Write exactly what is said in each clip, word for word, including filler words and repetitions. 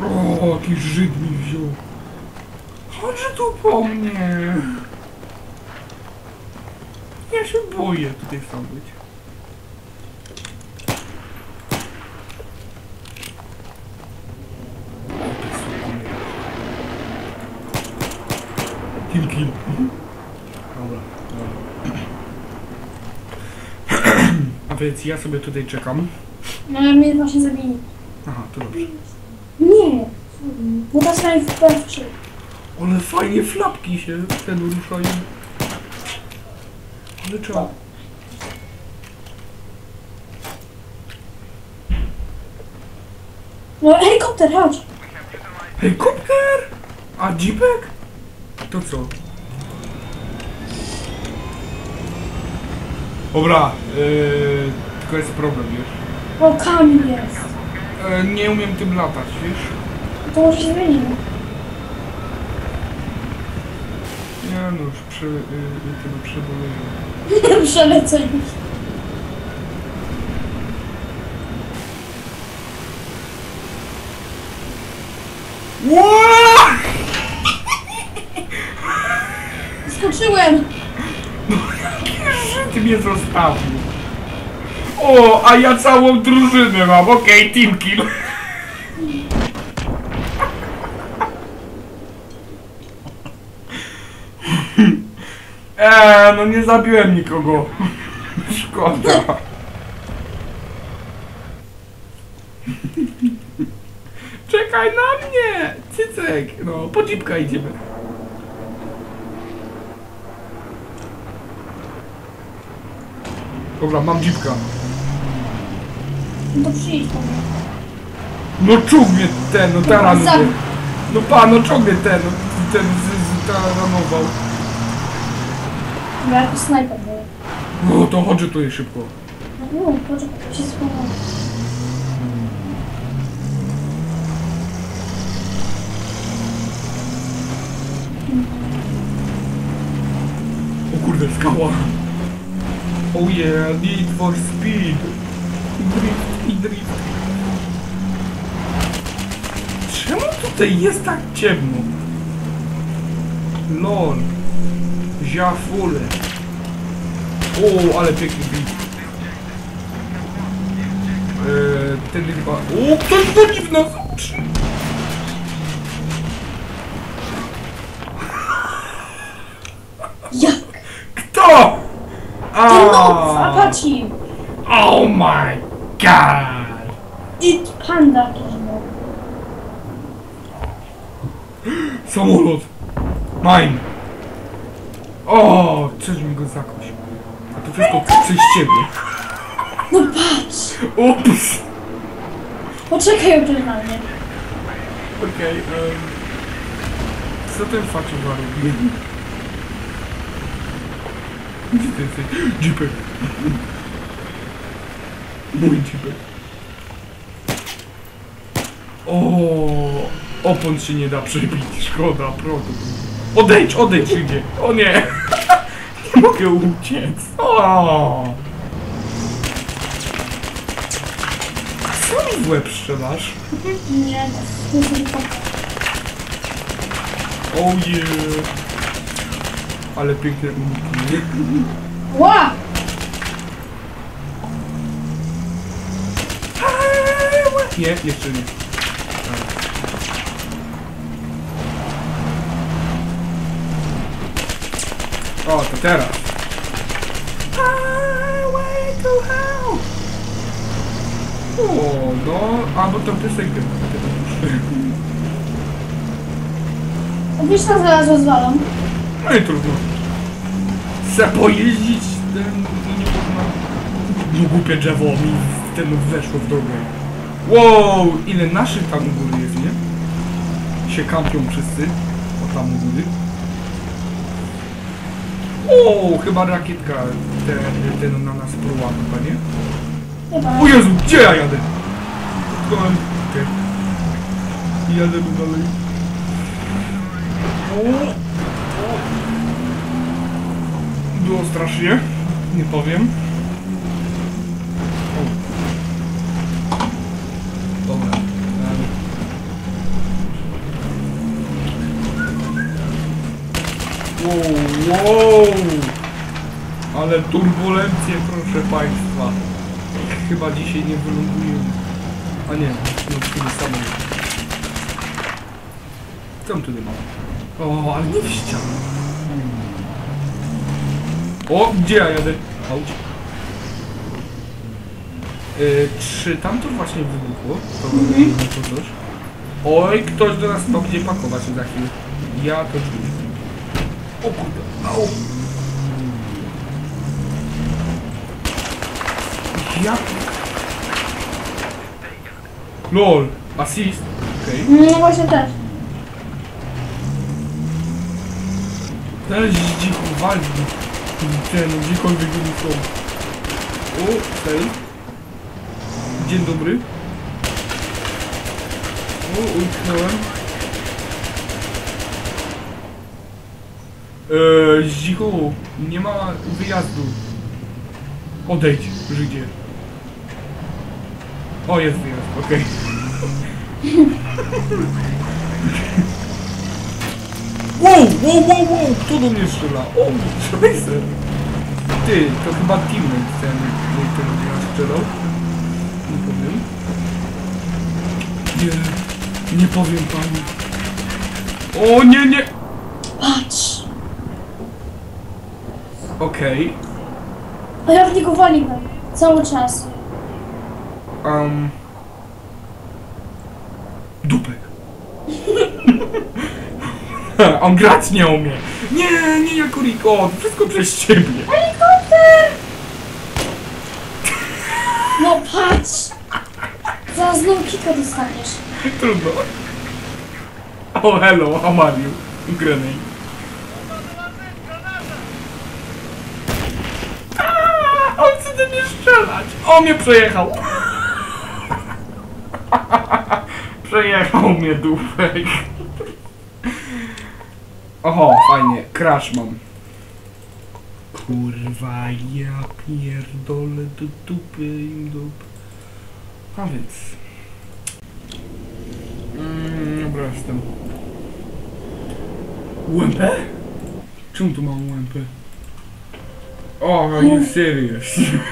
O, jaki Żyd mi wziął. Chodź tu po mnie. Ja się boję tutaj sam być. Kill, kill. Dobra, dobra. A więc ja sobie tutaj czekam. No ale mnie właśnie zabili. Aha, to dobrze. Nie! Bo ta strona jest w trzy. Ale fajnie flapki się ten ruszają. Ale trzeba. No helikopter, chodź! Helikopter? A jeepek? To co? Dobra, yy, tylko jest problem, wiesz? O, kamień jest. Yy, nie umiem tym latać, wiesz? To może się zmienimy. Nie no, już prze, yy, tego przeboleję. Przelecę już. Skoczyłem! No jakie ty mnie zostawił? O, a ja całą drużynę mam, okej, okay, team kill. Eee, no nie zabiłem nikogo. Szkoda. Czekaj na mnie! Cycek! No, po jeepka idziemy. Dobra, mam jeepka. No to przyjdź po mnie. No czuł mnie ten, no taran. Za- No pan, no ciągnie ten, no, ten z, z taranował. Dobra, jako snajper było. No to chodź tutaj szybko. No, poczekaj, się schowam. O kurde, skała. Oh yeah, need for speed. Drift i drift. Czemu tutaj jest tak ciemno? Lol. Ziafule. O, ale piękny beat. Eee, ten chyba... O, ktoś goni w nas oczy. Jak? Kto? Ten nob w Apache! Oh my god! I panda jakiś no. Samolot! Mine! O, coś mi go zakuś. A to wszystko przez ciebie. No patrz! Ups! Poczekaj już na mnie. Okej, okay, um, co ten facet robi? Gdzie ty jesteś? Jeepek! Mój jeepek. O, opon się nie da przebić, szkoda, proto. Odejdź, odejdź, idzie. O nie! Nie mogę uciec. O! Co mi w łeb strzelasz? Nie, to jest helikopter. Oh yeah! Ale piękne uniki. Ła! Nie, jeszcze nie. O, to teraz. O, no, albo tą piosenkę. Wiesz, co zaraz rozwalam? No i trudno. Chcę pojeździć ten... nie można... No głupie drzewo mi w ten weszło w drogę. Wow, ile naszych tam u góry jest, nie? Się kampią wszyscy. O, tam u góry. O, chyba rakietka ten, ten na nas próba chyba, nie? Chyba. O Jezu, gdzie ja jadę? Tknąłem. Okay. Jadę dalej. O, o. Było strasznie, nie powiem. O. Dobra. Wow! Ale turbulencje, proszę państwa. Chyba dzisiaj nie wyląduję. A nie, no w tym samym. Co on tutaj ma? O, ale nie w ścianę. O, gdzie ja jadę? Auć. Yy, czy tam to właśnie wybuchło? To, Mhm. to coś. Oj, ktoś do nas to będzie pakować za chwilę. Ja to czuję. O kurde, au. Ja... LOL, assist. Okej. Okay. No właśnie też. Też dziko walczy. Ten, gdziekolwiek oni są. O, hej. Dzień dobry. O, utknąłem. Eee, Zdzicho, nie ma wyjazdu. Odejdź, Żydzie. O, jest wyjazd, okej. Wow, wow, wow, wow, kto do mnie strzela? O, Tracer. Ty, to chyba teammate ten, ten do mnie strzelał. Nie powiem. Nie, nie powiem pani. O, nie, nie. Patrz. Okej. A ja w niego waliłem. Cały czas. Um. Dupek. On grać nie umie. Nie, nie jako Rico. Wszystko przez ciebie. Helikopter! No patrz. Zaraz znowu kika dostaniesz. Trudno. Oh, hello, how are you? Grenade. Aaaa, on chce do mnie strzelać. O, mnie przejechał. Przejechał mnie dupek. Oho, fajnie, crash mam. Kurwa, ja pierdolę do dupy im dup. A więc... Mm, dobra, jestem. U M P? Czemu tu mam U M P? O, are you serious?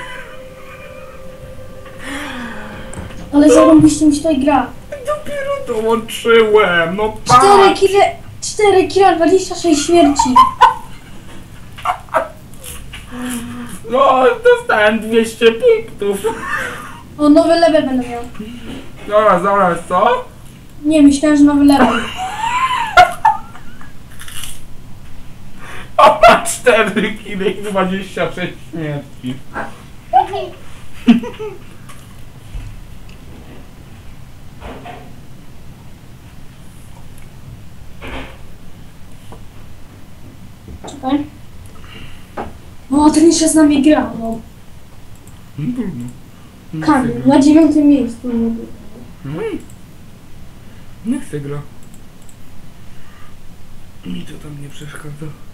Ale zarobiście mi się tutaj gra. Dopiero dołączyłem, no cztery tak! kile, cztery kile, dwadzieścia sześć śmierci. No, dostałem dwieście punktów. O, nowy level będę miał. Dobra, dobra, co? Nie, myślałem, że nowy level. O, ma cztery kile i dwadzieścia sześć śmierci. Czekaj. O, ten jeszcze z nami gra, no. No trudno. Nie Kamil, chcę gra. na dziewiątym miejscu. No i... Nie chcę gra. Mi to tam nie przeszkadza.